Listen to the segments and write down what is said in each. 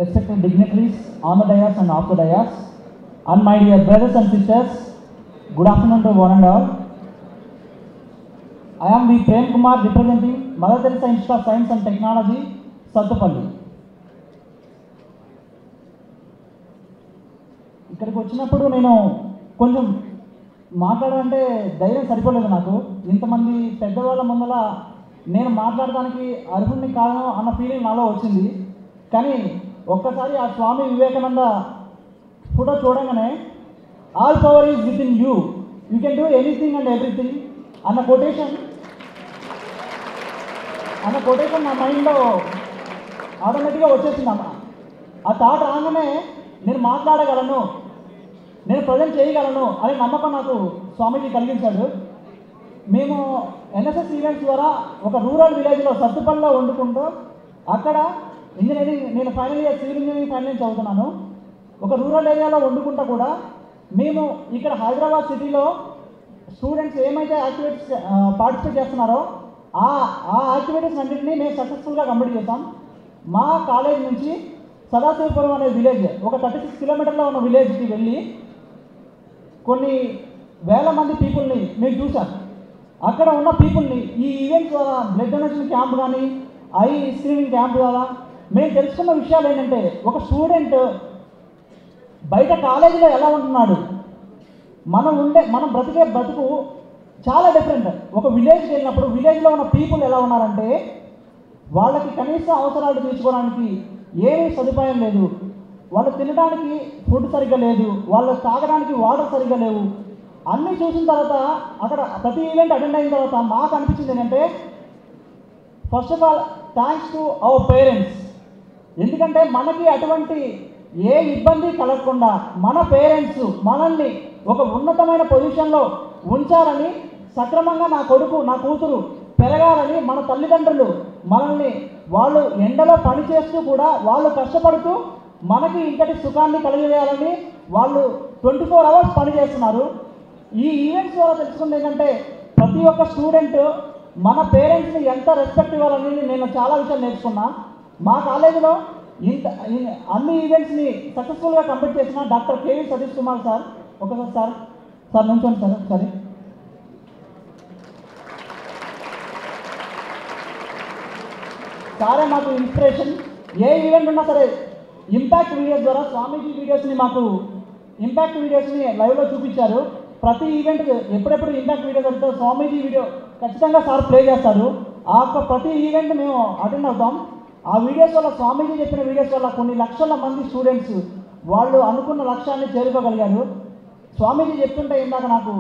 respected dignitaries on the dais and off the dais, and my dear brothers and sisters, good afternoon to one and all. I am V. Prem Kumar representing Mother Teresa Institute of Science and Technology, Sattupalli. ఇక్కడికి వచ్చినప్పుడు నేను కొంచెం మాట్లాడాలంటే ధైర్యం సరిపోలేదు నాకు. ఇంతమంది పెద్దవాళ్ళ ముందర నేను మాట్లాడడానికి అర్హుడిని కాను అన్న ఫీలింగ్ నాలో వచ్చింది. కానీ ఒక్కసారి ఆ స్వామి వివేకానంద ఫోటో చూడగానే all power is within you, you can do anything and everything అన్న కొటేషన్ నా మైండ్లో ఆటోమేటిక్గా వచ్చేసిందమ్మ. ఆ థాట్ రాగానే నేను మాట్లాడగలను, నేను ప్రజెంట్ చేయగలను అనే నమ్మకం నాకు స్వామీజీ కలిగించాడు. మేము ఎన్ఎస్ఎస్ ఈవెంట్స్ ద్వారా ఒక రూరల్ విలేజ్లో సత్తుపల్లిలో వండుకుంటూ అక్కడ ఇంజనీరింగ్, నేను final year civil engineering final year చదువుతున్నాను. ఒక రూరల్ ఏరియాలో వండుకుంటా కూడా మేము ఇక్కడ హైదరాబాద్ సిటీలో స్టూడెంట్స్ ఏమైతే యాక్టివిటీస్ పార్టిసిపేట్ చేస్తున్నారో ఆ యాక్టివిటీస్ అన్నింటినీ మేము సక్సెస్ఫుల్గా కంప్లీట్ చేస్తాం. మా కాలేజ్ నుంచి సదాశివపురం అనే విలేజ్, ఒక 36 కిలోమీటర్లో ఉన్న విలేజ్కి వెళ్ళి కొన్ని వేల మంది పీపుల్ని మేము చూసాం. అక్కడ ఉన్న పీపుల్ని ఈ ఈవెంట్స్ ద్వారా, బ్లడ్ డొనేషన్ క్యాంప్ కానీ, ఐ స్క్రీనింగ్ క్యాంప్ ద్వారా మేము తెలుసుకున్న విషయాలు ఏంటంటే, ఒక స్టూడెంట్ బయట కాలేజీలో ఎలా ఉంటున్నాడు, మనం బ్రతికే బ్రతుకు చాలా డిఫరెంట్. ఒక విలేజ్కి వెళ్ళినప్పుడు విలేజ్లో ఉన్న పీపుల్ ఎలా ఉన్నారంటే, వాళ్ళకి కనీస అవసరాలు తీర్చుకోవడానికి ఏమీ సదుపాయం లేదు, వాళ్ళు తినడానికి ఫుడ్ సరిగ్గా లేదు, వాళ్ళు తాగడానికి వాటర్ సరిగ్గా లేవు. అన్నీ చూసిన తర్వాత అక్కడ ప్రతి ఈవెంట్ అటెండ్ అయిన తర్వాత మాకు అనిపించింది ఏంటంటే, first of all thanks to our parents. ఎందుకంటే మనకి అటువంటి ఏ ఇబ్బంది కలగకుండా మన పేరెంట్స్ మనల్ని ఒక ఉన్నతమైన పొజిషన్లో ఉంచాలని, సక్రమంగా నా కొడుకు నా కూతురు పెరగాలని మన తల్లిదండ్రులు మనల్ని, వాళ్ళు ఎండలో పని చేస్తూ కూడా వాళ్ళు కష్టపడుతూ మనకి ఇంతటి సుఖాన్ని కలిగజేయాలని వాళ్ళు 24 అవర్స్ పని చేస్తున్నారు. ఈ ఈవెంట్స్ ద్వారా తెలుసుకుంది ఏంటంటే, ప్రతి ఒక్క స్టూడెంట్ మన పేరెంట్స్ని ఎంత రెస్పెక్ట్ ఇవ్వాలని నేను చాలా విషయాలు నేర్చుకున్నా. మా కాలేజీలో అన్ని ఈవెంట్స్ని సక్సెస్ఫుల్గా కంప్లీట్ చేసిన doctor K V Satish Kumar sir, ఒకసారి సార్ నుంచోండి సార్ ఒకసారి. సారే మాకు ఇన్స్పిరేషన్. ఏ ఈవెంట్ ఉన్నా సరే ఇంపాక్ట్ వీడియోస్ ద్వారా స్వామీజీ వీడియోస్ని, మాకు ఇంపాక్ట్ వీడియోస్ని లైవ్లో చూపించారు. ప్రతి ఈవెంట్ ఎప్పుడెప్పుడు ఇంపాక్ట్ వీడియోస్ వస్తే స్వామీజీ వీడియో ఖచ్చితంగా సార్ ప్లే చేస్తారు. ఆ ప్రతి ఈవెంట్ మేము అటెండ్ అవుతాం. ఆ వీడియోస్ వల్ల, స్వామీజీ చెప్పిన వీడియోస్ వల్ల కొన్ని లక్షల మంది స్టూడెంట్స్ వాళ్ళు అనుకున్న లక్ష్యాన్ని చేరుకోగలిగారు. స్వామీజీ చెప్తుంటే ఇందాక నాకు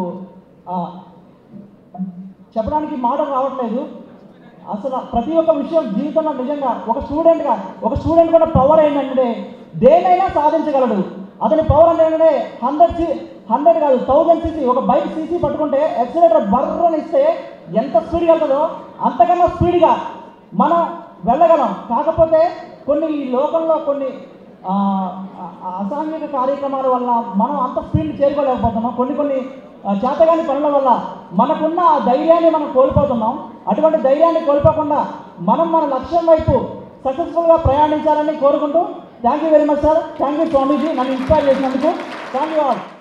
చెప్పడానికి మాట రావట్లేదు. అసలు ప్రతి ఒక్క విషయం జీవితంలో నిజంగా ఒక స్టూడెంట్ కూడా పవర్ ఏంటంటే దేనైనా సాధించగలడు. అతని పవర్ అంటే 100 కాదు 1000 cc, ఒక బైక్ సీసీ పట్టుకుంటే యాక్సిలేటర్ బర్రని ఇస్తే ఎంత స్పీడ్గా వెళ్తుందో అంతకన్నా స్పీడ్గా మనం వెళ్ళగలం. కాకపోతే కొన్ని ఈ లోకంలో కొన్ని అసాంఘిక కార్యక్రమాల వల్ల మనం అంత స్పీడ్ చేరుకోలేకపోతున్నాం. కొన్ని చేతగాని పనుల వల్ల మనకున్న ఆ ధైర్యాన్ని మనం కోల్పోతున్నాం. అటువంటి ధైర్యాన్ని కోల్పోకుండా మనం మన లక్ష్యం వైపు సక్సెస్ఫుల్గా ప్రయాణించాలని కోరుకుంటూ, thank you very much sir. Thank you Swamiji, నన్ను ఇన్స్పైర్ చేసినందుకు. Thank you all.